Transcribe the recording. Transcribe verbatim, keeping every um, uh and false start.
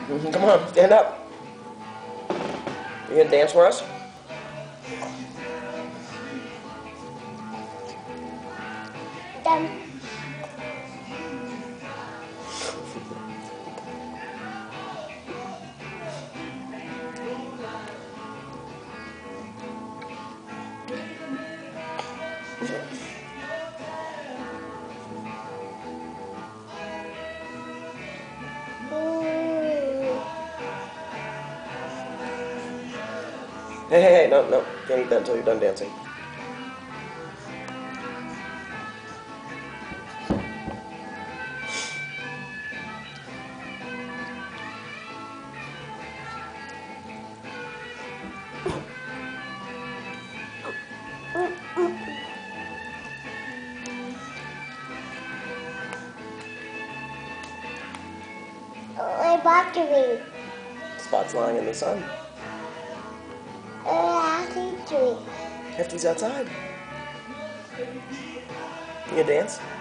Mhm, come on, stand up. You gonna dance for us? Done. Hey, hey, hey, no, no. Can't eat that until you're done dancing. My battery. Spot's lying in the sun. Uh, tree. Hefty's outside. You gonna dance?